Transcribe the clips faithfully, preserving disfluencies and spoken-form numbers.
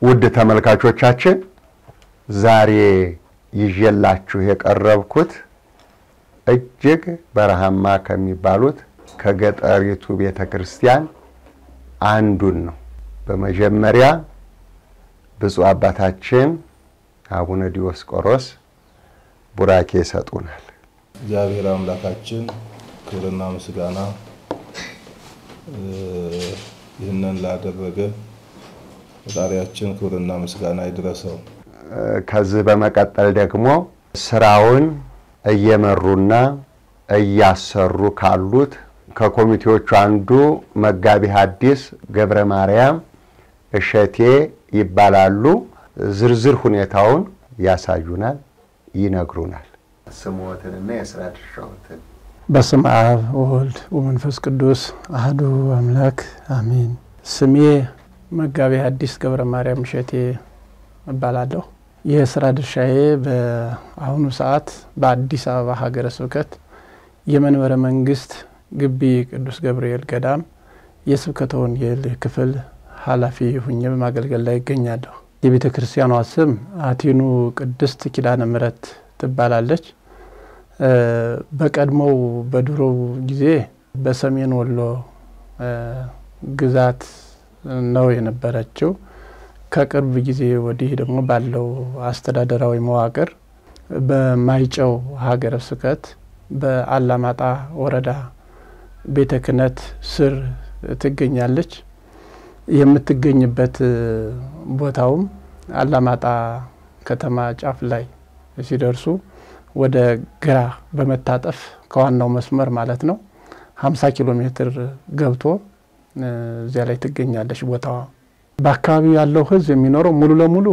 ውድ ተመልካቾቻችን ዛሬ ይዤላችሁ የቀረብኩት እጅግ በረሃማ ከሚባሉት ከገጠሪቱ ቤተክርስቲያን አንዱን ነው። በመጀመሪያ ብፁዕ አባታችን አቡነ ዲዮስቆሮስ ቡራኬ ይሰጡናል። እግዚአብሔር አምላካችን ክብርና ምስጋና ይህንን ላደረገ ፈጣሪያችን ክብርና ምስጋና ይድረሰው። ከዚህ በመቀጠል ደግሞ ስራውን እየመሩና እያሰሩ ካሉት ከኮሚቴዎቹ አንዱ መጋቢ ሐዲስ ገብረ ማርያም እሸቴ ይባላሉ። ዝርዝር ሁኔታውን ያሳዩናል፣ ይነግሩናል። ስሞትንና የሥራ ድርሻዎትን በስመ አብ ወወልድ ወመንፈስ ቅዱስ አሐዱ አምላክ አሜን። ስሜ መጋቢ ሐዲስ ገብረ ማርያም እሸቴ እባላለሁ። የሥራ ድርሻዬ በአሁኑ ሰዓት በአዲስ አበባ ሀገረ ስብከት የመንበረ መንግስት ግቢ ቅዱስ ገብርኤል ገዳም የስብከተ ወንጌል ክፍል ኃላፊ ሆኜ በማገልገል ላይ እገኛለሁ። የቤተ ክርስቲያኗ ስም አቲኑ ቅድስት ኪዳነ ምሕረት ትባላለች። በቀድሞው በድሮው ጊዜ በሰሜን ወሎ ግዛት ነው የነበረችው። ከቅርብ ጊዜ ወዲህ ደግሞ ባለው አስተዳደራዊ መዋቅር በማይጨው ሀገረ ስብከት በአላማጣ ወረዳ ቤተ ክህነት ስር ትገኛለች። የምትገኝበት ቦታውም አላማጣ ከተማ ጫፍ ላይ ሲደርሱ ወደ ግራ በመታጠፍ ከዋናው መስመር ማለት ነው ሃምሳ ኪሎ ሜትር ገብቶ እዚያ ላይ ትገኛለች ቦታዋ። በአካባቢው ያለው ህዝብ የሚኖረው ሙሉ ለሙሉ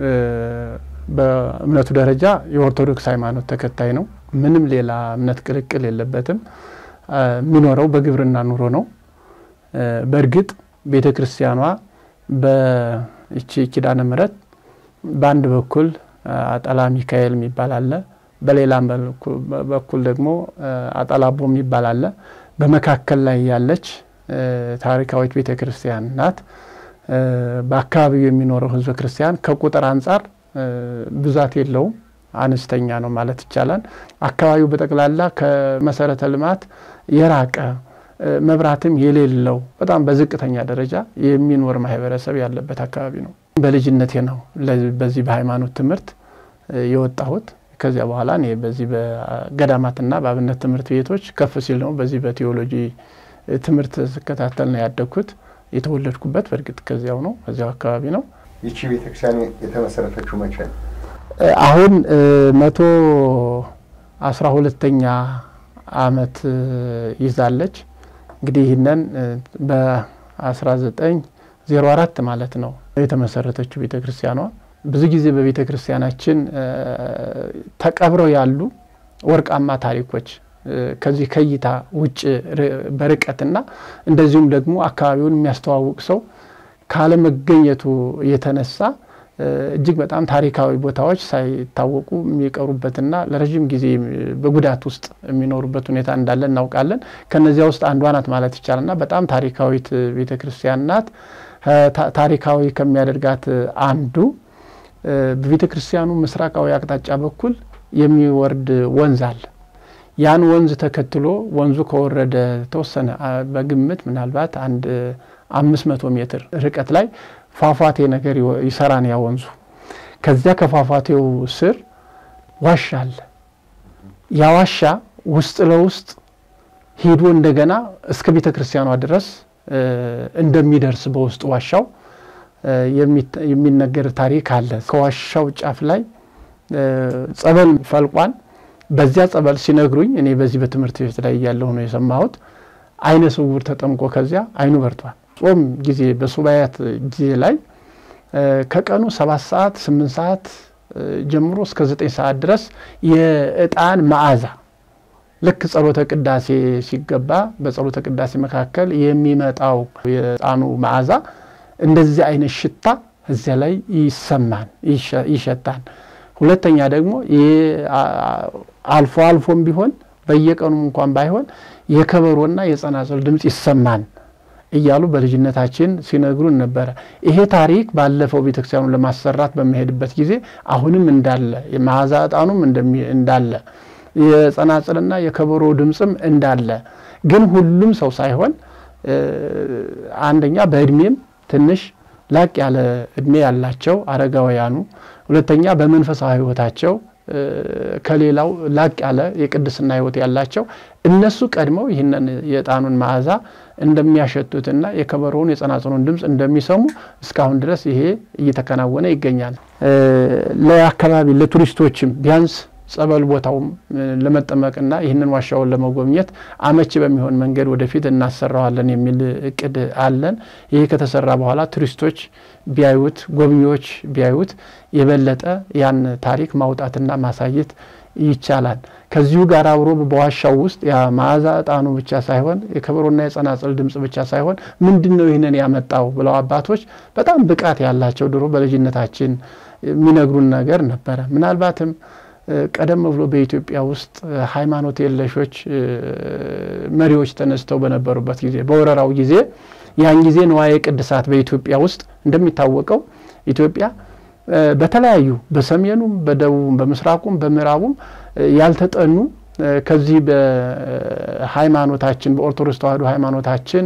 በእምነቱ ደረጃ የኦርቶዶክስ ሃይማኖት ተከታይ ነው። ምንም ሌላ እምነት ቅልቅል የለበትም። የሚኖረው በግብርና ኑሮ ነው። በእርግጥ ቤተክርስቲያኗ በእቺ ኪዳነ ምሕረት በአንድ በኩል አጣላ ሚካኤል የሚባል አለ፣ በሌላም በኩል ደግሞ አጣላቦ የሚባል አለ። በመካከል ላይ ያለች ታሪካዊት ቤተክርስቲያን ናት። በአካባቢው የሚኖረው ህዝበ ክርስቲያን ከቁጥር አንፃር ብዛት የለውም፣ አነስተኛ ነው ማለት ይቻላል። አካባቢው በጠቅላላ ከመሰረተ ልማት የራቀ መብራትም የሌለው በጣም በዝቅተኛ ደረጃ የሚኖር ማህበረሰብ ያለበት አካባቢ ነው። በልጅነቴ ነው በዚህ በሃይማኖት ትምህርት የወጣሁት። ከዚያ በኋላ እኔ በዚህ በገዳማትና በአብነት ትምህርት ቤቶች ከፍ ሲል ነው በዚህ በቴዎሎጂ ትምህርት ስከታተል ነው ያደግኩት። የተወለድኩበት በርግጥ ከዚያው ነው፣ ከዚያው አካባቢ ነው። ይቺ ቤተክርስቲያን የተመሰረተችው መቼ ነው? አሁን መቶ አስራ ሁለተኛ አመት ይዛለች። እንግዲህ ይሄንን በ1904 ማለት ነው የተመሰረተችው ቤተክርስቲያኗ። ብዙ ጊዜ በቤተክርስቲያናችን ተቀብረው ያሉ ወርቃማ ታሪኮች ከዚህ ከይታ ውጭ በርቀትና እንደዚሁም ደግሞ አካባቢውን የሚያስተዋውቅ ሰው ካለ መገኘቱ የተነሳ እጅግ በጣም ታሪካዊ ቦታዎች ሳይታወቁ የሚቀሩበትና ለረጅም ጊዜ በጉዳት ውስጥ የሚኖሩበት ሁኔታ እንዳለ እናውቃለን። ከነዚያ ውስጥ አንዷ ናት ማለት ይቻላልና በጣም ታሪካዊት ቤተክርስቲያን ናት። ታሪካዊ ከሚያደርጋት አንዱ በቤተክርስቲያኑ ምስራቃዊ አቅጣጫ በኩል የሚወርድ ወንዝ አለ። ያን ወንዝ ተከትሎ ወንዙ ከወረደ ተወሰነ በግምት ምናልባት አንድ አምስት መቶ ሜትር ርቀት ላይ ፏፏቴ ነገር ይሰራን ያ ወንዙ። ከዚያ ከፏፏቴው ስር ዋሻ አለ። ያ ዋሻ ውስጥ ለውስጥ ሄዶ እንደገና እስከ ቤተክርስቲያኗ ድረስ እንደሚደርስ በውስጥ ዋሻው የሚነገር ታሪክ አለ። ከዋሻው ጫፍ ላይ ጸበል ፈልቋን። በዚያ ጸበል ሲነግሩኝ እኔ በዚህ በትምህርት ቤት ላይ ያለው ነው የሰማሁት። አይነ ስውር ተጠምቆ ከዚያ አይኑ በርቷል። ጾም ጊዜ በሱባኤት ጊዜ ላይ ከቀኑ ሰባት ሰዓት ስምንት ሰዓት ጀምሮ እስከ ዘጠኝ ሰዓት ድረስ የእጣን መዓዛ ልክ ጸሎተ ቅዳሴ ሲገባ በጸሎተ ቅዳሴ መካከል የሚመጣው የእጣኑ መዓዛ እንደዚህ አይነት ሽታ እዚያ ላይ ይሰማን ይሸታን። ሁለተኛ ደግሞ አልፎ አልፎም ቢሆን በየቀኑ እንኳን ባይሆን የከበሮና የጸናጽል ድምጽ ይሰማን እያሉ በልጅነታችን ሲነግሩን ነበር። ይሄ ታሪክ ባለፈው ቤተክርስቲያኑ ለማሰራት በመሄድበት ጊዜ አሁንም እንዳለ የመዓዛ ዕጣኑም እንዳለ የጸናጽልና የከበሮ ድምጽም እንዳለ ግን ሁሉም ሰው ሳይሆን አንደኛ በእድሜም ትንሽ ላቅ ያለ እድሜ ያላቸው አረጋውያኑ ሁለተኛ በመንፈሳዊ ህይወታቸው ከሌላው ላቅ ያለ የቅድስና ህይወት ያላቸው እነሱ ቀድመው ይሄንን የዕጣኑን መዓዛ እንደሚያሸቱትና የከበሮውን የጸናጽኑን ድምጽ እንደሚሰሙ እስካሁን ድረስ ይሄ እየተከናወነ ይገኛል። ለአካባቢ ለቱሪስቶችም ቢያንስ ጸበል ቦታው ለመጠመቅና ይሄንን ዋሻውን ለመጎብኘት አመቺ በሚሆን መንገድ ወደፊት እናሰራዋለን የሚል እቅድ አለን። ይሄ ከተሰራ በኋላ ቱሪስቶች ቢያዩት ጎብኚዎች ቢያዩት የበለጠ ያን ታሪክ ማውጣትና ማሳየት ይቻላል። ከዚሁ ጋር አብሮ በዋሻው ውስጥ ያ መዓዛ ዕጣኑ ብቻ ሳይሆን የከበሮና የጸናጽል ድምጽ ብቻ ሳይሆን ምንድነው ይሄንን ያመጣው ብለው አባቶች በጣም ብቃት ያላቸው ድሮ በልጅነታችን የሚነግሩን ነገር ነበር። ምናልባትም ቀደም ብሎ በኢትዮጵያ ውስጥ ሃይማኖት የለሾች መሪዎች ተነስተው በነበሩበት ጊዜ በወረራው ጊዜ ያን ጊዜ ንዋየ ቅድሳት በኢትዮጵያ ውስጥ እንደሚታወቀው ኢትዮጵያ በተለያዩ በሰሜኑም በደቡብም በምስራቁም በምዕራቡም ያልተጠኑ ከዚህ በሃይማኖታችን በኦርቶዶክስ ተዋሕዶ ሃይማኖታችን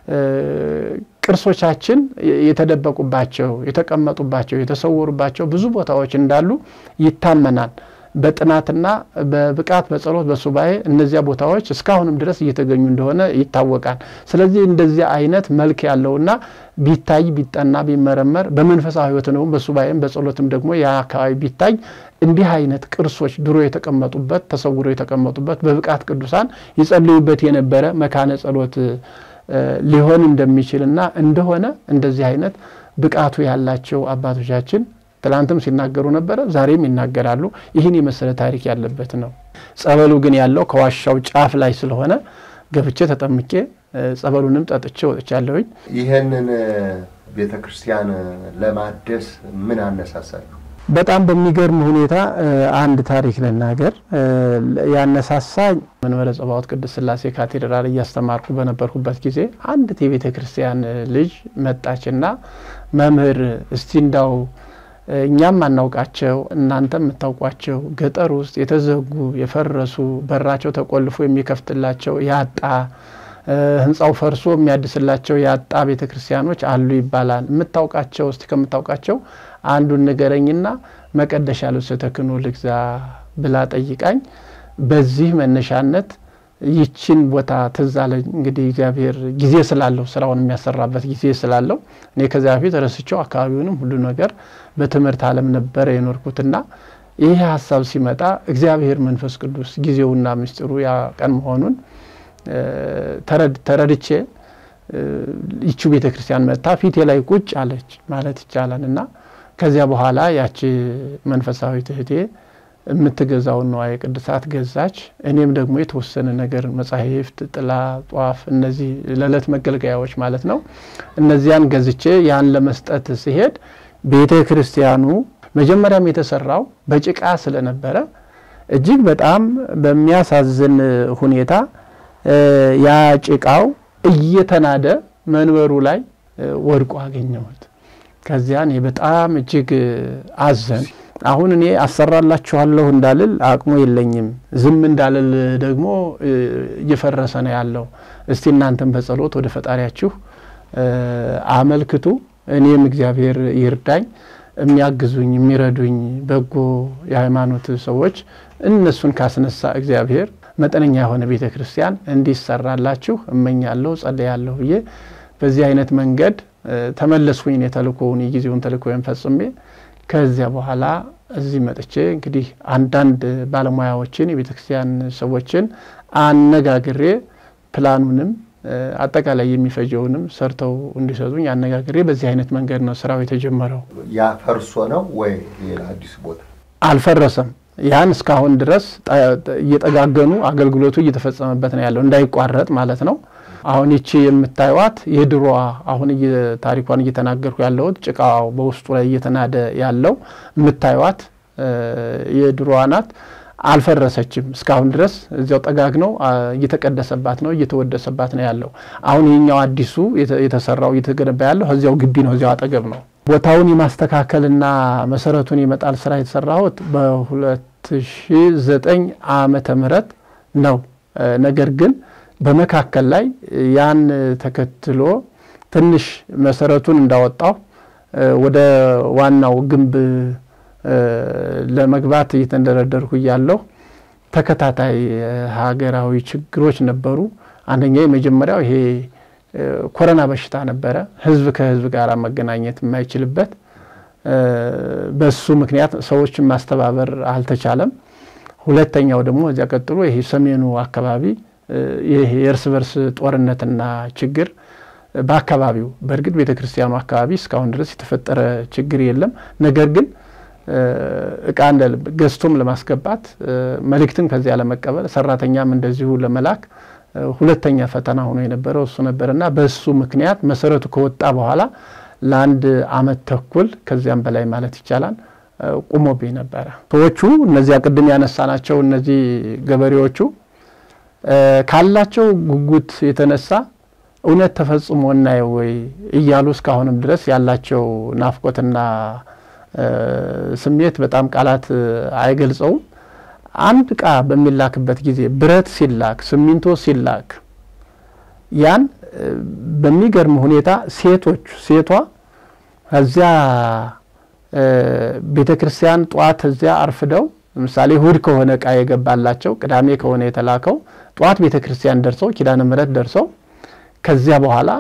ቅርሶቻችን የተደበቁባቸው የተቀመጡባቸው የተሰወሩባቸው ብዙ ቦታዎች እንዳሉ ይታመናል። በጥናትና በብቃት በጸሎት በሱባኤ እነዚያ ቦታዎች እስካሁንም ድረስ እየተገኙ እንደሆነ ይታወቃል። ስለዚህ እንደዚህ አይነት መልክ ያለውና ቢታይ ቢጠና ቢመረመር በመንፈሳዊ ህይወት ነው በሱባኤም በጸሎትም ደግሞ ያ አካባቢ ቢታይ እንዲህ አይነት ቅርሶች ድሮ የተቀመጡበት ተሰውረው የተቀመጡበት በብቃት ቅዱሳን ይጸልዩበት የነበረ መካነ ጸሎት ሊሆን እንደሚችልና እንደሆነ እንደዚህ አይነት ብቃቱ ያላቸው አባቶቻችን ትላንትም ሲናገሩ ነበር ዛሬም ይናገራሉ። ይሄን የመሰለ ታሪክ ያለበት ነው። ጸበሉ ግን ያለው ከዋሻው ጫፍ ላይ ስለሆነ ገብቼ ተጠምቄ ጸበሉንም ጠጥቼ ወጥቻለሁኝ። ይሄንን ቤተክርስቲያን ለማደስ ምን አነሳሳሉ? በጣም በሚገርም ሁኔታ አንድ ታሪክ ለናገር ያነሳሳኝ መንበረ ጸባዖት ቅድስት ሥላሴ ካቴድራል እያስተማርኩ በነበርኩበት ጊዜ አንድ የቤተክርስቲያን ልጅ መጣችና መምህር እስቲ እንዳው እኛም አናውቃቸው እናንተም የምታውቋቸው ገጠር ውስጥ የተዘጉ የፈረሱ በራቸው ተቆልፎ የሚከፍትላቸው ያጣ ህንጻው ፈርሶ የሚያድስላቸው ያጣ ቤተክርስቲያኖች አሉ ይባላል። የምታውቃቸው እስቲ ከምታውቃቸው አንዱን ንገረኝና መቀደሻ ልብስ ተክኖ ልግዛ ብላ ጠይቃኝ በዚህ መነሻነት ይችን ቦታ ተዛለኝ። እንግዲህ እግዚአብሔር ጊዜ ስላለው ስራውን የሚያሰራበት ጊዜ ስላለው እኔ ከዛ በፊት ረስቸው አካባቢውንም ሁሉ ነገር በትምህርት ዓለም ነበር የኖርኩትና ይሄ ሐሳብ ሲመጣ እግዚአብሔር መንፈስ ቅዱስ ጊዜውና ምስጢሩ ያ ቀን መሆኑን ተረድ ተረድቼ ይቹ ቤተክርስቲያን መጣ ፊቴ ላይ ቁጭ አለች ማለት ይቻላልና ከዚያ በኋላ ያቺ መንፈሳዊ እህቴ የምትገዛው ነው የቅድሳት ገዛች። እኔም ደግሞ የተወሰነ ነገር መጻሕፍት ጥላ ጧፍ እነዚህ ለለት መገልገያዎች ማለት ነው እነዚያን ገዝቼ ያን ለመስጠት ሲሄድ ቤተክርስቲያኑ መጀመሪያም የተሰራው በጭቃ ስለነበረ እጅግ በጣም በሚያሳዝን ሁኔታ ያ ጭቃው እየተናደ መንበሩ ላይ ወድቆ አገኘሁት። ከዚያን በጣም እጅግ አዘን አሁን እኔ አሰራላችኋለሁ እንዳልል አቅሙ የለኝም ዝም እንዳልል ደግሞ እየፈረሰ ነው ያለው። እስቲ እናንተም በጸሎት ወደ ፈጣሪያችሁ አመልክቱ እኔም እግዚአብሔር ይርዳኝ የሚያግዙኝ የሚረዱኝ በጎ የሃይማኖት ሰዎች እነሱን ካስነሳ እግዚአብሔር መጠነኛ የሆነ ቤተክርስቲያን እንዲሰራላችሁ እመኛለሁ ጸልያለሁ ብዬ በዚህ አይነት መንገድ ተመለስኩኝ። የተልኮውን የጊዜውን ተልኮውን ፈጽሜ ከዚያ በኋላ እዚህ መጥቼ እንግዲህ አንዳንድ ባለሙያዎችን የቤተክርስቲያን ሰዎችን አነጋግሬ ፕላኑንም አጠቃላይ የሚፈጀውንም ሰርተው እንዲሰጡኝ አነጋግሬ በዚህ አይነት መንገድ ነው ስራው የተጀመረው። ያ ፈርሶ ነው ወይ ሌላ አዲስ ቦታ? አልፈረሰም። ያን እስካሁን ድረስ እየተጋገኑ አገልግሎቱ እየተፈጸመበት ነው ያለው እንዳይቋረጥ ማለት ነው። አሁን እቺ የምታዩት የድሮዋ አሁን ታሪኳን እየተናገርኩ ያለው ጭቃው በውስጡ ላይ እየተናደ ያለው የምታዩት የድሮዋ ናት። አልፈረሰችም እስካሁን ድረስ እዚያው ጠጋግነው እየተቀደሰባት ነው እየተወደሰባት ነው ያለው አሁን የኛው አዲሱ የተሰራው እየተገነባ ያለው እዚያው ግቢ ነው እዚያው አጠገብ ነው ቦታውን የማስተካከልና መሰረቱን የመጣል ስራ የተሰራው በ2009 ዓመተ ምህረት ነው ነገር ግን በመካከል ላይ ያን ተከትሎ ትንሽ መሰረቱን እንዳወጣው ወደ ዋናው ግንብ ለመግባት እየተንደረደርኩ ያለው ተከታታይ ሀገራዊ ችግሮች ነበሩ አንደኛ የመጀመሪያው ይሄ ኮሮና በሽታ ነበረ ህዝብ ከህዝብ ጋር መገናኘት የማይችልበት በሱ ምክንያት ሰዎችን ማስተባበር አልተቻለም ሁለተኛው ደግሞ እዚያ ቀጥሎ ይሄ ሰሜኑ አካባቢ ይሄ የእርስ በርስ ጦርነትና ችግር በአካባቢው በርግጥ ቤተክርስቲያኑ አካባቢ እስካሁን ድረስ የተፈጠረ ችግር የለም ነገር ግን እቃን ገስቶም ለማስገባት መልእክትን ከዚያ ለመቀበል ሰራተኛም እንደዚሁ ለመላክ ሁለተኛ ፈተና ሆኖ የነበረው እሱ ነበርና በሱ ምክንያት መሰረቱ ከወጣ በኋላ ለአንድ አመት ተኩል ከዚያም በላይ ማለት ይቻላል ቆሞብኝ ነበር ሰዎቹ እነዚያ ቅድም ያነሳናቸው እነዚህ ገበሬዎቹ ካላቸው ጉጉት የተነሳ እውነት ተፈጽሞና ወይ እያሉ እስካሁንም ድረስ ያላቸው ናፍቆትና ስሜት በጣም ቃላት አይገልጸው አንድ ቃ በሚላክበት ጊዜ ብረት ሲላክ ሲሚንቶ ሲላክ ያን በሚገርም ሁኔታ ሴቶች ሴቷ እዚያ ቤተክርስቲያን ጧት እዚያ አርፍደው ለምሳሌ እሁድ ከሆነ ቃ የገባላቸው ቅዳሜ ከሆነ የተላከው ጧት ቤተክርስቲያን ደርሰው ኪዳነ ምህረት ደርሰው ከዚያ በኋላ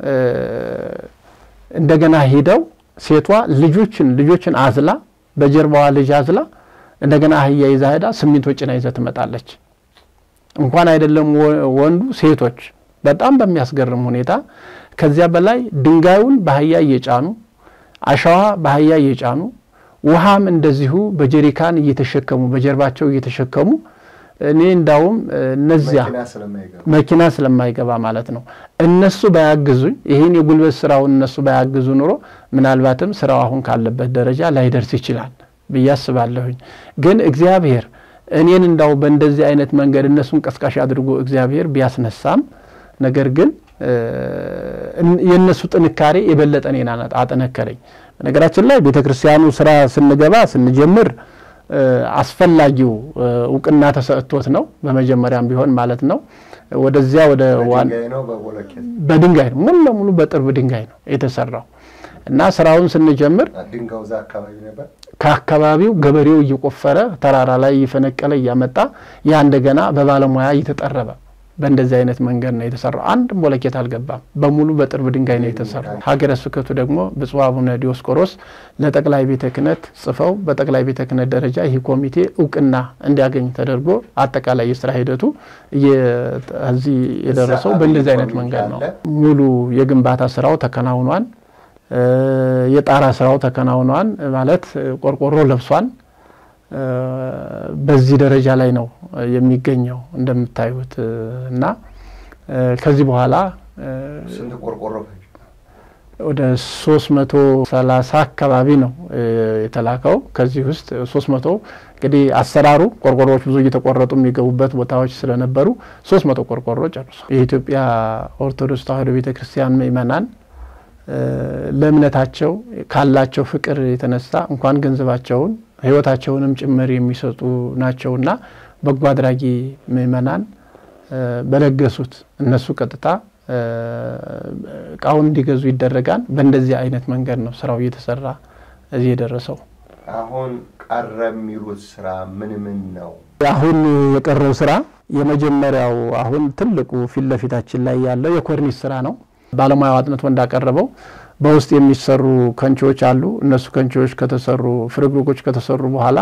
እንደገና ሄደው ሴቷ ልጆችን ልጆችን አዝላ በጀርባዋ ልጅ አዝላ እንደገና አህያ ይዛ ሄዳ ሲሚንቶ ጭና ይዛ ትመጣለች እንኳን አይደለም ወንዱ ሴቶች በጣም በሚያስገርም ሁኔታ ከዚያ በላይ ድንጋዩን በአህያ እየጫኑ አሻዋ በአህያ እየጫኑ ውሃም እንደዚሁ በጀሪካን እየተሸከሙ በጀርባቸው እየተሸከሙ እኔ እንዳውም እነዚያ መኪና ስለማይገባ ማለት ነው እነሱ ባያግዙኝ ይሄን የጉልበት ስራው እነሱ ባያግዙ ኑሮ ምናልባትም ስራው አሁን ካለበት ደረጃ ላይ ደርስ ይችላል በያስባለሁኝ ግን እግዚአብሔር እኔን እንዳው በእንደዚህ አይነት መንገድ እነሱን ቀስቃሽ አድርጎ እግዚአብሔር ቢያስነሳም ነገር ግን የነሱ ጥንካሬ የበለጠኔና አጠነከረኝ ነገራችን ላይ ቤተክርስቲያኑ ስራ ስንገባ ስንጀምር አስፈላጊው ዕውቅና ተሰጥቶት ነው በመጀመሪያም ቢሆን ማለት ነው ወደዚያ ወደ ዋን በድንጋይ ሙሉ ለሙሉ በጥርብ ድንጋይ ነው የተሰራው እና ስራውን ስንጀምር ድንጋው ዛ አካባቢ ነበር ከአካባቢው ገበሬው እየቆፈረ ተራራ ላይ ይፈነቀለ ያመጣ ያ እንደገና በባለሙያ እየተጠረበ በእንደዚህ አይነት መንገድ ነው የተሰራው አንድ ሞለኬት አልገባም በሙሉ በጥርብ ድንጋይ ነው የተሰራው ሀገረ ስብከቱ ደግሞ ብፁዕ አቡነ ዲዮስቆሮስ ለጠቅላይ ቤተ ክህነት ጽፈው በጠቅላይ ቤተ ክህነት ደረጃ ይህ ኮሚቴ ዕውቅና እንዲያገኝ ተደርጎ አጠቃላይ የሥራ ሂደቱ እዚህ የደረሰው በእንደዚህ አይነት መንገድ ነው ሙሉ የግንባታ ስራው ተከናውኗል የጣራ ስራው ተከናውኗል ማለት ቆርቆሮ ለብሷል በዚህ ደረጃ ላይ ነው የሚገኘው እንደምታዩት እና ከዚህ በኋላ ስንት ቆርቆሮ ወደ ሶስት መቶ ሰላሳ አካባቢ ነው የተላከው ከዚህ ውስጥ ሶስት መቶ እንግዲህ አሰራሩ ቆርቆሮዎች ብዙ እየተቆረጡ የሚገቡበት ቦታዎች ስለነበሩ ሶስት መቶ ቆርቆሮ ጨርሶ የኢትዮጵያ ኦርቶዶክስ ተዋሕዶ ቤተክርስቲያን ምእመናን ለእምነታቸው ካላቸው ፍቅር የተነሳ እንኳን ገንዘባቸውን ህይወታቸውንም ጭምር የሚሰጡ ናቸውና በጎ አድራጊ ምእመናን በለገሱት እነሱ ቀጥታ ቃውን እንዲገዙ ይደረጋል በእንደዚህ አይነት መንገድ ነው ስራው እየተሰራ እዚህ የደረሰው አሁን ቀረም ይሉት ስራ ምን ምን ነው አሁን የቀረው ስራ የመጀመሪያው አሁን ትልቁ ፊልለፊታችን ላይ ያለው የኮርኒስ ስራ ነው ባለሙያው አጥንቶ እንዳቀረበው በውስጥ የሚሰሩ ከንቾች አሉ እነሱ ከንቾች ከተሰሩ ፍርግርጎች ከተሰሩ በኋላ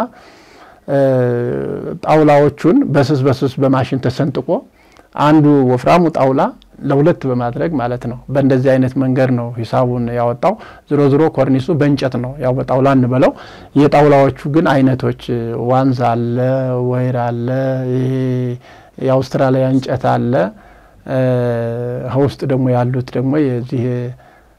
ጣውላዎቹን በስስ በስስ በማሽን ተሰንጥቆ አንዱ ወፍራሙ ጣውላ ለሁለት በማድረግ ማለት ነው በእንደዚህ አይነት መንገድ ነው ሂሳቡን ያወጣው ዝሮ ዝሮ ኮርኒሱ በእንጨት ነው ያው በጣውላ እንበለው የጣውላዎቹ ግን አይነቶች ዋንዛ አለ ወይራ አለ ይሄ የአውስትራሊያ እንጨት አለ ሆስት ደግሞ ያሉት ደግሞ የዚህ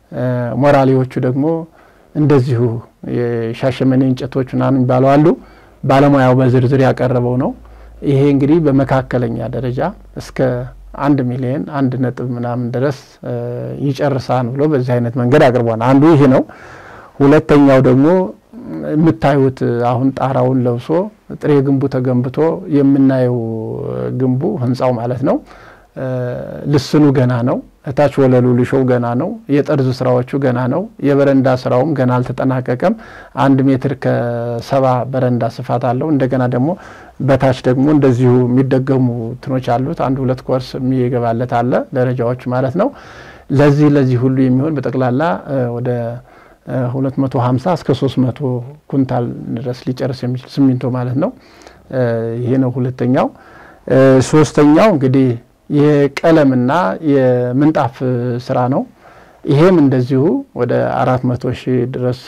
ሞራሊዎቹ ደግሞ እንደዚሁ የሻሸመኔ እንጨቶች ናን ባለው አሉ ባለሙያው በዝርዝር ያቀረበው ነው። ይሄ እንግዲህ በመካከለኛ ደረጃ እስከ አንድ ሚሊዮን አንድ ነጥብ ምናምን ድረስ ይጨርሳል ብሎ በዚህ አይነት መንገድ አቅርቧል። አንዱ ይሄ ነው። ሁለተኛው ደግሞ የምታዩት አሁን ጣራውን ለብሶ ጥሬ ግንቡ ተገንብቶ የምናየው ግንቡ ህንጻው ማለት ነው ልስኑ ገና ነው። እታች ወለሉ ልሾው ገና ነው። የጠርዝ ስራዎቹ ገና ነው። የበረንዳ ስራውም ገና አልተጠናቀቀም። አንድ ሜትር ከሰባ በረንዳ ስፋት አለው። እንደገና ደግሞ በታች ደግሞ እንደዚሁ የሚደገሙ ትኖች አሉት። አንድ ሁለት ኮርስ የሚገባለት አለ ደረጃዎች ማለት ነው። ለዚህ ለዚህ ሁሉ የሚሆን በጠቅላላ ወደ ሁለት መቶ ሃምሳ እስከ ሶስት መቶ ኩንታል ድረስ ሊጨርስ የሚችል ሲሚንቶ ማለት ነው። ይሄ ነው ሁለተኛው። ሶስተኛው እንግዲህ የቀለምና የምንጣፍ ስራ ነው። ይሄም እንደዚሁ ወደ አራት መቶ ሺህ ድረስ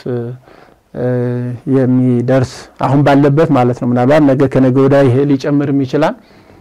የሚደርስ አሁን ባለበት ማለት ነው። ምናልባት ነገ ከነገ ወዲያ ይሄ ሊጨምርም ይችላል።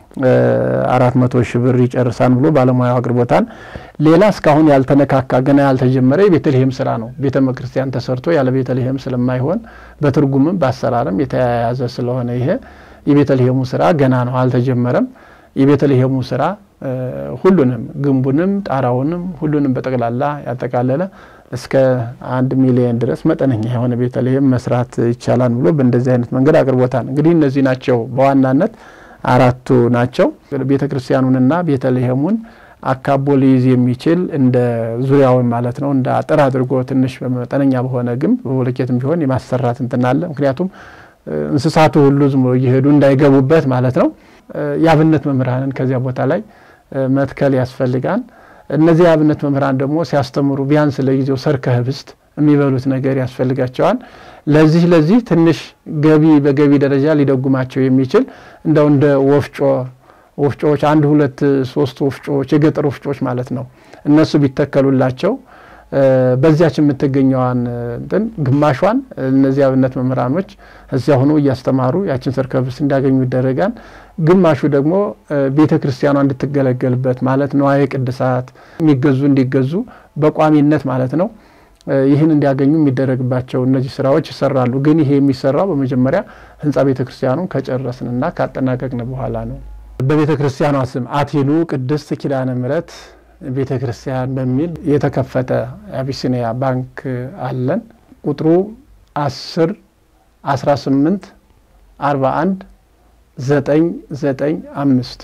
አራት መቶ ሺህ ብር ይጨርሳል ብሎ ባለሙያው አቅርቦታል። ሌላ እስካሁን ያልተነካካ ገና ያልተጀመረ የቤተልሔም ስራ ነው። ቤተ ክርስቲያን ተሰርቶ ያለ ቤተልሔም ስለማይሆን በትርጉምም በአሰራርም የተያያዘ ስለሆነ ይሄ የቤተልሔሙ ስራ ገና ነው፣ አልተጀመረም። የቤተልሔሙ ስራ ሁሉንም ግንቡንም ጣራውንም ሁሉንም በጠቅላላ ያጠቃለለ እስከ አንድ ሚሊዮን ድረስ መጠነኛ የሆነ ቤተልሔም መስራት ይቻላል ብሎ በእንደዚህ አይነት መንገድ አቅርቦታል። እንግዲህ እነዚህ ናቸው በዋናነት አራቱ ናቸው። ቤተክርስቲያኑንና ቤተልሔሙን አካቦ ሊይዝ የሚችል እንደ ዙሪያውን ማለት ነው እንደ አጥር አድርጎ ትንሽ በመጠነኛ በሆነ ግንብ በብሎኬትም ቢሆን የማሰራት እንትናለ። ምክንያቱም እንስሳቱ ሁሉ ዝም ብሎ ይሄዱ እንዳይገቡበት ማለት ነው። ያብነት መምህራንን ከዚያ ቦታ ላይ መትከል ያስፈልጋል። እነዚህ ያብነት መምህራን ደግሞ ሲያስተምሩ ቢያንስ ለጊዜው ሰርከ ህብስት የሚበሉት ነገር ያስፈልጋቸዋል። ለዚህ ለዚህ ትንሽ ገቢ በገቢ ደረጃ ሊደጉማቸው የሚችል እንደው እንደ ወፍጮ ወፍጮዎች አንድ ሁለት ሶስት ወፍጮዎች የገጠር ወፍጮዎች ማለት ነው እነሱ ቢተከሉላቸው በዚያች የምትገኘዋን እንትን ግማሿን እነዚህ ያብነት መምህራኖች እዚያ ሆኖ እያስተማሩ ያችን ሰርከ ህብስት እንዲያገኙ ይደረጋል። ግማሹ ደግሞ ቤተክርስቲያኗ እንድትገለገልበት ማለት ነው አይ ቅድሳት የሚገዙ እንዲገዙ በቋሚነት ማለት ነው ይህን እንዲያገኙ የሚደረግባቸው እነዚህ ስራዎች ይሰራሉ። ግን ይሄ የሚሰራው በመጀመሪያ ህንጻ ቤተክርስቲያኑን ከጨረስንና ካጠናቀቅን በኋላ ነው። በቤተክርስቲያኗ ስም አቲሉ ቅድስት ኪዳነ ምሕረት ቤተክርስቲያን በሚል የተከፈተ አቢሲኒያ ባንክ አለን። ቁጥሩ አስር አስራ ስምንት አርባ አንድ ዘጠኝ ዘጠኝ አምስት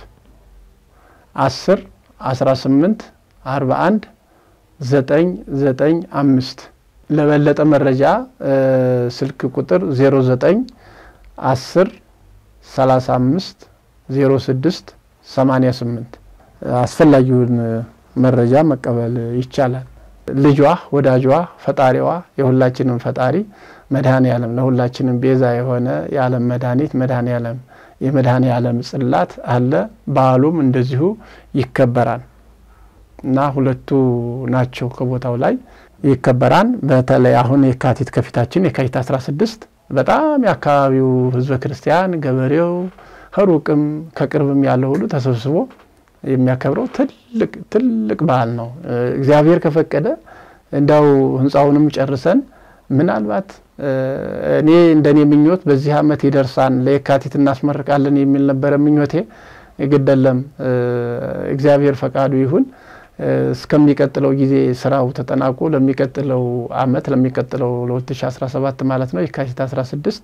አስር አስራ ስምንት አርባ አንድ ዘጠኝ ዘጠኝ አምስት ለበለጠ መረጃ ስልክ ቁጥር ዜሮ ዘጠኝ አስር ሰላሳ አምስት ዜሮ ስድስት ሰማንያ ስምንት አስፈላጊውን መረጃ መቀበል ይቻላል። ልጇ ወዳጇ ፈጣሪዋ የሁላችንም ፈጣሪ መድኃኔ ዓለም ለሁላችንም ቤዛ የሆነ የዓለም መድኃኒት መድኃኔ ዓለም የመድኃኔ ዓለም ጽላት አለ። በዓሉም እንደዚሁ ይከበራል እና ሁለቱ ናቸው ከቦታው ላይ ይከበራል። በተለይ አሁን የካቲት ከፊታችን የካቲት አስራ ስድስት በጣም ያካባቢው ህዝበ ክርስቲያን ገበሬው ከሩቅም ከቅርብም ያለው ሁሉ ተሰብስቦ የሚያከብረው ትልቅ ትልቅ በዓል ነው። እግዚአብሔር ከፈቀደ እንዳው ህንጻውንም ጨርሰን ምናልባት እኔ እንደኔ ምኞት በዚህ አመት ይደርሳን ለየካቲት እናስመርቃለን የሚል ነበር ምኞቴ። ይገደለም እግዚአብሔር ፈቃዱ ይሁን እስከሚቀጥለው ጊዜ ስራው ተጠናቆ ለሚቀጥለው አመት ለሚቀጥለው ለ2017 ማለት ነው የካቲት አስራ ስድስት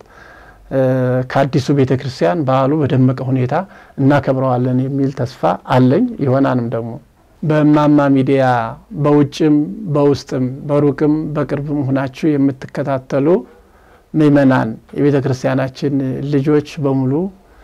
ከአዲሱ ቤተክርስቲያን በዓሉ በደመቀ ሁኔታ እናከብረዋለን የሚል ተስፋ አለኝ። ይሆናንም ደግሞ በማማ ሚዲያ በውጭም በውስጥም በሩቅም በቅርብም ሆናችሁ የምትከታተሉ ምእመናን የቤተክርስቲያናችን ልጆች በሙሉ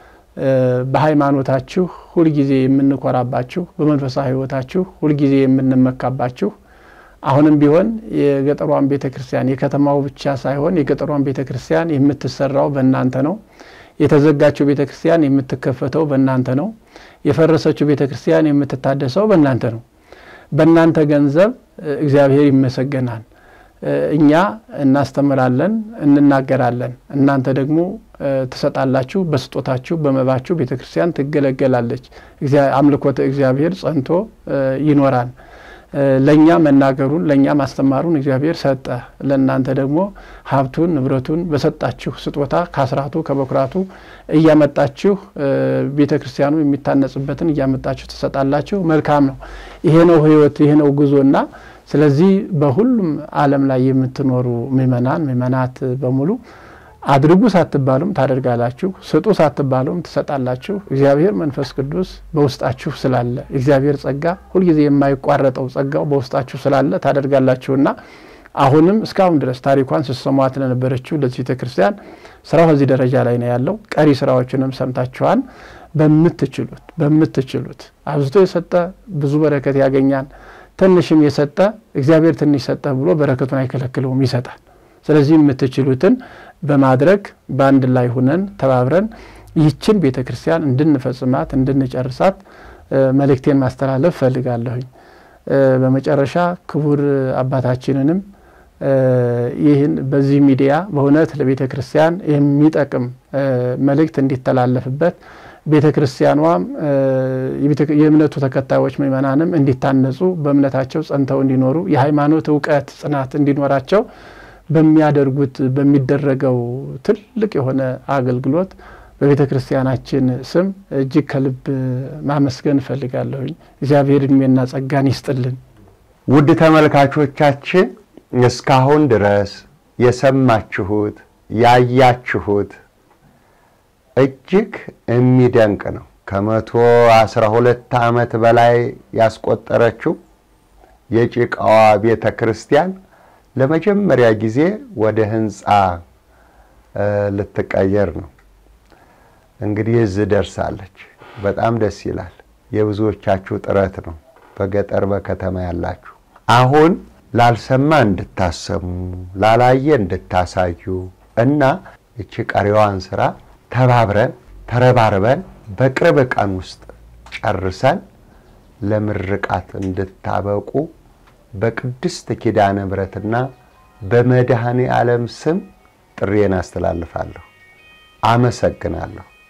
በሃይማኖታችሁ ሁሉ ጊዜ የምንኮራባችሁ በመንፈሳዊ ህይወታችሁ ሁሉ ጊዜ የምንመካባችሁ አሁንም ቢሆን የገጠሯን ቤተክርስቲያን የከተማው ብቻ ሳይሆን የገጠሯን ቤተክርስቲያን የምትሰራው በእናንተ ነው። የተዘጋችው ቤተክርስቲያን የምትከፈተው በእናንተ ነው። የፈረሰችው ቤተክርስቲያን የምትታደሰው በእናንተ ነው። በእናንተ ገንዘብ እግዚአብሔር ይመሰገናል። እኛ እናስተምራለን እንናገራለን፣ እናንተ ደግሞ ተሰጣላችሁ። በስጦታችሁ በመባችሁ ቤተክርስቲያን ትገለገላለች። እግዚአብሔር አምልኮተ እግዚአብሔር ጸንቶ ይኖራል። ለኛ መናገሩን ለኛ ማስተማሩን እግዚአብሔር ሰጠ ለእናንተ ደግሞ ሀብቱን ንብረቱን በሰጣችሁ ስጦታ ካስራቱ ከበኩራቱ እያመጣችሁ ቤተክርስቲያኑ የሚታነጽበትን እያመጣችሁ ተሰጣላችሁ መልካም ነው ይሄ ነው ህይወት ይሄ ነው ጉዞና ስለዚህ በሁሉም ዓለም ላይ የምትኖሩ ምእመናን ምእመናት በሙሉ አድርጉ ሳትባሉም ታደርጋላችሁ ስጡ ሳትባሉም ተሰጣላችሁ እግዚአብሔር መንፈስ ቅዱስ በውስጣችሁ ስላለ እግዚአብሔር ጸጋ ሁሉ ጊዜ የማይቋረጠው ጸጋው በውስጣችሁ ስላለ ታደርጋላችሁና አሁንም እስካሁን ድረስ ታሪኳን ሲሰማት ለነበረችው ለዚህ ቤተክርስቲያን ስራው እዚህ ደረጃ ላይ ነው ያለው ቀሪ ስራዎችንም ሰምታችኋል በመትችሉት በመትችሉት አብዝቶ የሰጠ ብዙ በረከት ያገኛል ትንሽም የሰጠ እግዚአብሔር ትንሽ ሰጠ ብሎ በረከቱን አይከለክለውም ይሰጣል ስለዚህ የምትችሉትን በማድረግ ባንድ ላይ ሆነን ተባብረን ይችን ቤተክርስቲያን እንድንፈጽማት እንድንጨርሳት መልእክቴን ማስተላለፍ ፈልጋለሁ በመጨረሻ ክቡር አባታችንንም ይህን በዚህ ሚዲያ በእውነት ለቤተክርስቲያን የሚጠቅም መልእክት እንዲተላለፍበት ቤተክርስቲያኗም የእምነቱ ተከታዮች ምእመናንም እንዲታነጹ በእምነታቸው ጸንተው እንዲኖሩ የሃይማኖት ዕውቀት ጽናት እንዲኖራቸው በሚያደርጉት በሚደረገው ትልቅ የሆነ አገልግሎት በቤተክርስቲያናችን ስም እጅግ ከልብ ማመስገን ፈልጋለሁ እግዚአብሔር እድሜና ጸጋን ይስጥልን ውድ ተመልካቾቻችን እስካሁን ድረስ የሰማችሁት ያያችሁት እጅግ የሚደንቅ ነው ከመቶ አስራ ሁለት ዓመት በላይ ያስቆጠረችው የጭቃዋ ቤተክርስቲያን ለመጀመሪያ ጊዜ ወደ ህንጻ ልትቀየር ነው እንግዲህ እዚህ ደርሳለች በጣም ደስ ይላል የብዙዎቻችሁ ጥረት ነው በገጠር በከተማ ያላችሁ አሁን ላልሰማ እንድታሰሙ ላላየ እንድታሳዩ እና እቺ ቀሪዋን ስራ ተባብረን ተረባርበን በቅርብ ቀን ውስጥ ጨርሰን ለምርቃት እንድታበቁ በቅድስት ኪዳነ ምሕረትና በመድኃኔ ዓለም ስም ጥሪዬን አስተላልፋለሁ አመሰግናለሁ